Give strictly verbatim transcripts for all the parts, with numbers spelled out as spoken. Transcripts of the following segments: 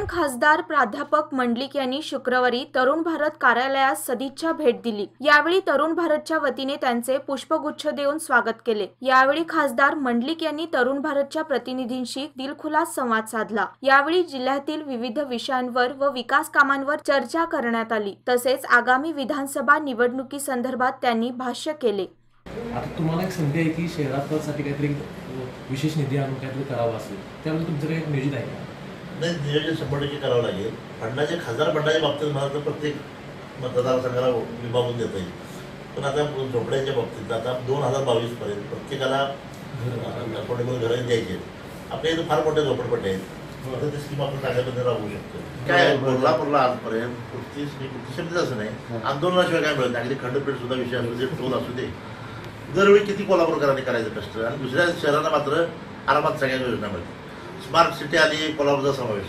खासदार प्राध्यापक मंडलिक यांनी शुक्रवारी तरुण भारत कार्यालयास सदिच्छा भेट दिली। यावेळी तरुण भारतच्या वतीने त्यांचे पुष्पगुच्छ देऊन स्वागत केले। यावेळी खासदार मंडलिक यांनी तरुण भारतच्या प्रतिनिधींशी दिलखुलास संवाद साधला। यावेळी जिल्ह्यातील विविध विषयांवर व विकास कामांवर चर्चा करण्यात आली। तसेच आगामी विधानसभा निवडणुकीसंदर्भात त्यांनी भाष्य केले। आता तुम्हाला एक संधी आहे की शहरासाठी काहीतरी विशेष निधी आणून काहीतरी करावं असेल, त्यामुळे तुमचं काही नियोजित आहे का? नाही, नियोजन शंभर टक्के करावं लागेल। फंडाचे खासदार फंडाच्या बाबतीत मला तर प्रत्येक मतदारसंघाला विभागून देता येईल, पण आता झोपड्यांच्या बाबतीत आता दोन हजार बावीस पर्यंत प्रत्येकाला अफोर्डेबल घरं द्यायचे। आपल्या इथं फार मोठे झोपडपट्टे आहेत, आता ती स्कीम आपण चांगल्यापद्धतीने राबवू शकतो। काय कोल्हापूरला आजपर्यंत कुठची शब्द असं नाही, आंदोलनाशिवाय काय मिळत नाही। खंडपीठ सुद्धा विषय असू दे, टोल असू दे, दरवेळी किती कोल्हापूरकरांनी करायचं कष्ट, आणि दुसऱ्या शहरांना मात्र आरामात सगळ्या योजना मिळतात। स्मार्ट सिटी आली, कोल्हापूरचा समावेश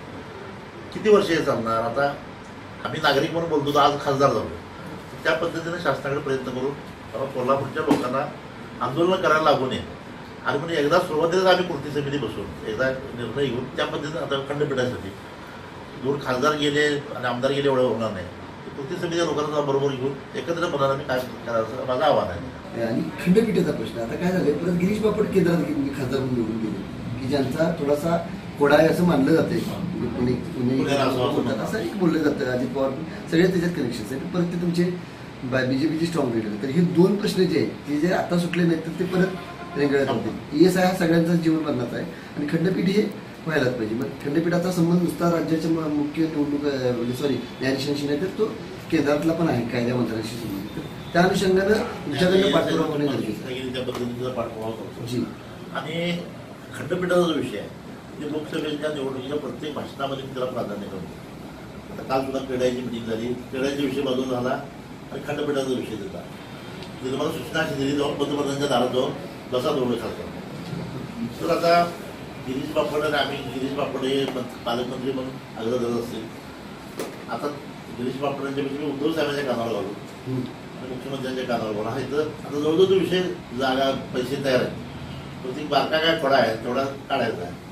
किती वर्ष हे चालणार? आता आम्ही नागरिक म्हणून बोलतो, आज खासदार झालो, त्या पद्धतीने शासनाकडे प्रयत्न करून कारण कोल्हापूरच्या लोकांना आंदोलन करायला लागू नये, आणि म्हणजे एकदा सुरुवातीलाच आम्ही कृती समिती बसून एकदा निर्णय घेऊन त्या पद्धतीने आता खंडपीठासाठी दोन खासदार गेले आणि आमदार गेले एवढं होणार नाही। कृती समितीच्या लोकांना बरोबर घेऊन एकत्र बनवून आम्ही काय करायचं माझं आव्हान आहे। आणि खंडपीठाचा प्रश्न आता काय झालंय, परत गिरीश बापट केंद्रात खासदार म्हणून निवडून गेले की ज्यांचा थोडासा कोडा आहे असं मानलं जाते, पुणे पुणे असं एक बोललं जातं। अजित पवार सगळे त्याच्यात कनेक्शन आहे, परत ते तुमचे बीजेपीचे स्ट्रॉंग लीडर। तर हे दोन प्रश्न जे आहेत ते जे आता सुटले नाहीत तर ते परत रेंगाळत होते। ई एस आय हा सगळ्यांचा जीवन बदलाचा आहे, आणि खंडपीठ हे व्हायलाच पाहिजे। मग खंडपीठाचा संबंध नुसता राज्याच्या मुख्य निवडणूक सॉरी न्यायाधीशांशी नाही, तर तो केंद्रातला पण आहे, कायद्या मंत्र्यांशी संबंधित। तर त्या अनुषंगानं तुमच्याकडनं पाठपुरावा होणे गरजेचं आहे, त्या पद्धतीचा पाठपुरावा करतो जी। आणि खंडपीठाचा जो विषय आहे ते लोकसभेच्या निवडणुकीच्या प्रत्येक भाषणामध्ये मी त्याला प्राधान्य करतो। आता काल सुद्धा क्रीडाची मिटिंग झाली, क्रीडाचा विषय बाजूला झाला आणि खंडपीठाचा विषय देता तिथे मला सूचना अशी दिली, जाऊन पंतप्रधानांच्या दारात जाऊन बसा दोन खासदार। तर आता गिरीश बापट आणि आम्ही गिरीश बापट हे पालकमंत्री म्हणून अग्र धरत असतील। आता गिरीश बापटांच्यापेक्षा मी उद्धव साहेबांच्या कानावर घालू आणि मुख्यमंत्र्यांच्या कानावर घालू, हा इथं आता जवळजवळ तो विषय जागा पैसे तयार आहेत, तर ती बारका काय थोडा आहे तेवढा काढायचा आहे।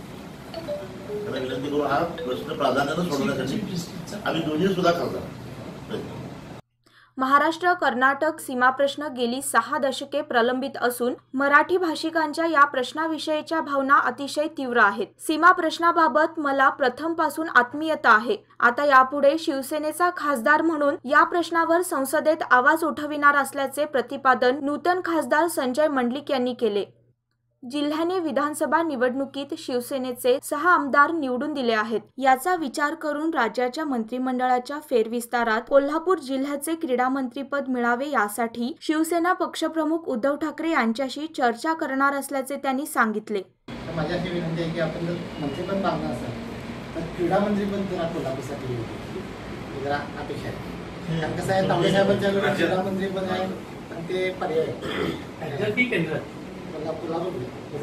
त्याला विनंती करू, हा प्रश्न प्राधान्यानं सोडवण्यासाठी आम्ही दोन्ही सुद्धा खासदार। महाराष्ट्र कर्नाटक सीमा प्रश्न गेली सहा दशके प्रलंबित असून मराठी भाषिकांच्या या प्रश्नाविषयीच्या भावना अतिशय तीव्र आहेत। सीमा प्रश्नाबाबत मला प्रथमपासून आत्मीयता आहे। आता यापुढे शिवसेनेचा खासदार म्हणून या प्रश्नावर संसदेत आवाज उठविणार असल्याचे प्रतिपादन नूतन खासदार संजय मंडलिक यांनी केले। जिल्ह्याने विधानसभा निवडणुकीत शिवसेनेचे सहा आमदार निवडून दिले आहेत। याचा विचार करून राज्याच्या मंत्रिमंडळाच्या फेरविस्तारात कोल्हापूर जिल्ह्याचे क्रीडा मंत्रीपद मिळावे यासाठी शिवसेना पक्षप्रमुख उद्धव ठाकरे यांच्याशी चर्चा करणार असल्याचे त्यांनी सांगितले। माझी अशी विनंती आहे की आपण जर मंत्रीपद मागणार असाल तर क्रीडा मंत्रीपद जरा कोल्हापूरसाठी जरा अपेक्षा आहे। कारण कसं आहे, तावडे साहेबांच्या क्रीडा मंत्रीपद आहे आणि ते पर्याय ठीक आहे। बरोबर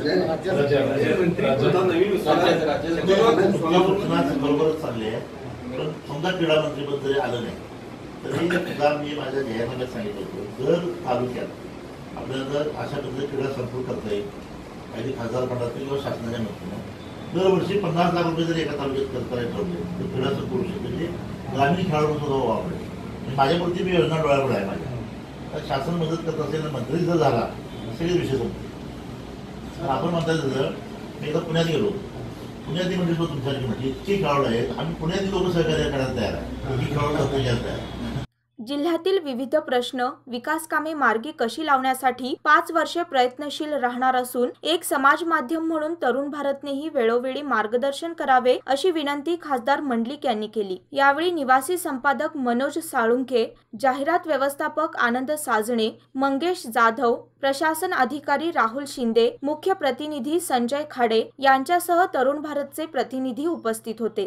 चालले आहे, पण समजा क्रीडा मंत्रीपद जरी आलं नाही तरी सुद्धा मी माझ्या जाहीरनाम्यात सांगितलं होतं, जर तालुक्यात आपल्याला जर अशा पद्धतीने क्रीडा संकुल करता येईल काही खासदार फंडातील किंवा शासनाच्या नसतील, दरवर्षी पन्नास लाख रुपये जरी एका तालुक्यात खर्च करायला ठरवले तर क्रीडा संकुल म्हणजे ग्रामीण खेळाडू सुद्धा वापरेल। माझ्यापुरती मी योजना डोळ्यापुढे आहे माझ्या, शासन मदत करत असेल, मंत्री जर झाला सगळे विषय संपले। आपण म्हणता झालं, मी एकदा पुण्यात गेलो, पुण्यातली म्हणजे तुमच्यासाठी म्हणजे इतकी खेळाडू आहेत, आम्ही पुण्यातील लोक सहकार्य करायला तयार आहे, ही खेळाडू तयार आहे। जिल्ह्यातील विविध प्रश्न विकास कामे मार्गी कशी लावण्यासाठी पाच वर्षे प्रयत्नशील राहणार असून एक समाज माध्यम म्हणून तरुण भारतनेही वेळोवेळी मार्गदर्शन करावे अशी विनंती खासदार मंडलिक यांनी केली। यावेळी निवासी संपादक मनोज साळुंखे, जाहिरात व्यवस्थापक आनंद साजणे, मंगेश जाधव, प्रशासन अधिकारी राहुल शिंदे, मुख्य प्रतिनिधी संजय खाडे यांच्यासह तरुण भारतचे प्रतिनिधी उपस्थित होते।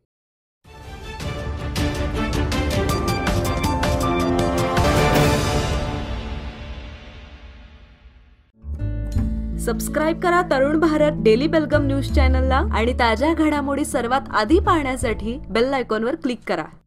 सबस्क्राइब करा तरुण भारत डेली बेलगम न्यूज चॅनलला आणि ताज्या घडामोडी सर्वात आधी पाहण्यासाठी बेल आयकॉनवर क्लिक करा।